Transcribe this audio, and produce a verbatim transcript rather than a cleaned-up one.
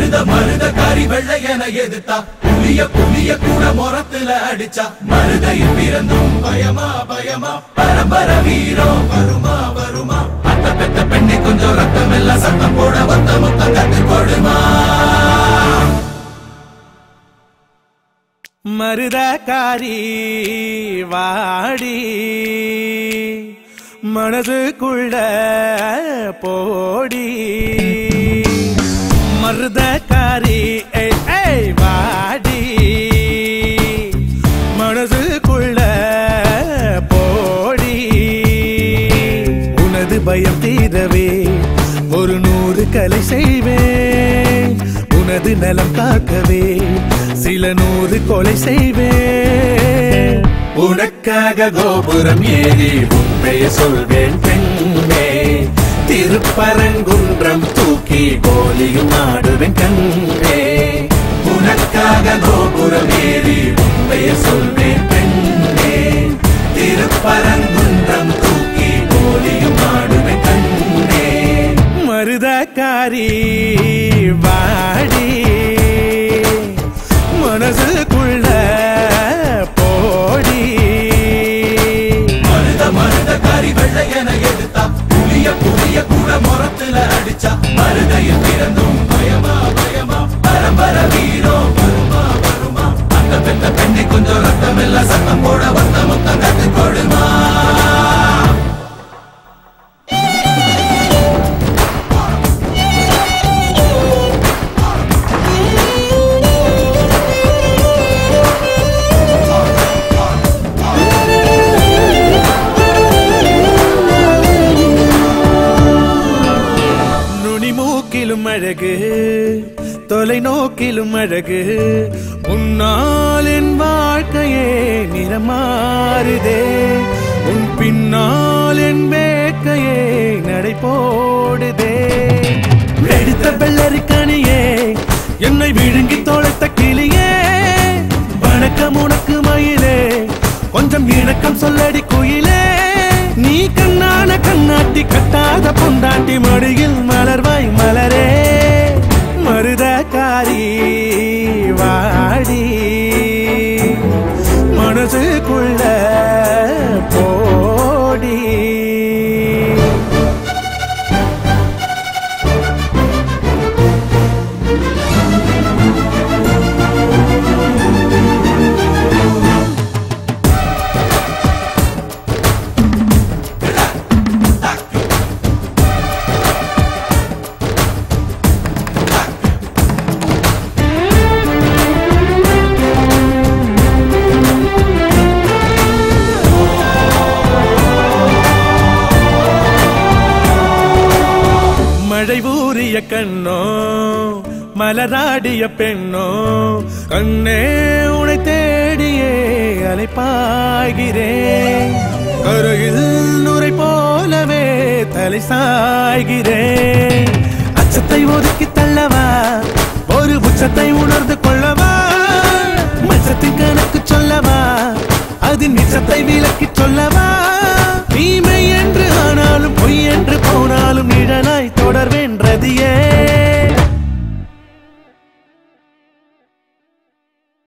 மருத மருத கறி வெள்ளையன எதிர்த்தா புலிய புலிய கூட முரத்துல அடிச்சா மருதையில் பிறந்தும் பயமா பயமா பரம்பர வீரம் வருமா வருமா அத்த பெத்த பெண்ணை கொஞ்சம் ரத்தம் எல்லாம் சத்தம் போட வந்த முத்தம் கத்து கொடுமா மருதக்காரி வாடி மனதுக்குள்ள போடி மருதக்காரி வாடி மனதுக்குள்ள போடி உனது பயம் தீரவே ஒரு நூறு கலை செய்வேன் உனது நலம் காக்கவே சில நூறு கொலை செய்வேன் உனக்காக கோபுரம் ஏறி உண்மையை சொல்வேன் பெண்ணே திருப்பரங்குன்றம் தூக்கி கோலியும் ஆடுவேன் கண்ணே உனக்காக கோபுரம் ஏறி உண்மையை சொல்வேன் பெண்ணே திருப்பரங்குன்றம் தூக்கி கோலியும் ஆடுவேன் கண்ணே மருதக்காரி வாடி மனசுக்குள்ள போடி மருத மருத கறி வெள்ளையன எடுத்தா புலிய புலிய கூட முரத்துல அடிச்சா மருதையில் பிறந்தும் பயமா பயமா பரம்பர வீரம் வருமா வருமா அந்த பெத்த பெண்ணை கொஞ்சம் ரத்தம் எல்லாம் சத்தம் போட வந்த முத்தம் கத்து கொடுமா அழகு தொலை நோக்கிலும் அழகு உன்னால் என் வாழ்க்கையே நிறமாறுதே உன் பின்னால் என் வேட்கையே நடை போடுதே எடுத்த வெள்ளரி கனியே என்னை விழுங்கி தொலைத்த கிளியே வணக்கம் உனக்கு மயிலே கொஞ்சம் இணக்கம் சொல்லடி குயிலே நீ கண்ணான கண்ணாட்டி கட்டாத பொண்டாட்டி மடியில் மலர்வாய் மலரே மருதக்காரி வாடி மனசுக்குள்ள போடி மழை ஊறிய கண்ணோ மலராடிய பெண்ணோ கண்ணே உனை தேடியே அலைப்பாய்கிறேன் கரையில் நுரை போலவே தலை சாய்கிறேன் அச்சத்தை ஒதுக்கி தள்ளவா ஒரு உச்சத்தை உணர்ந்து கொள்ளவா மச்சத்தின் கணக்கு சொல்லவா அதன் நிச்சத்தை விலக்கி சொல்லவா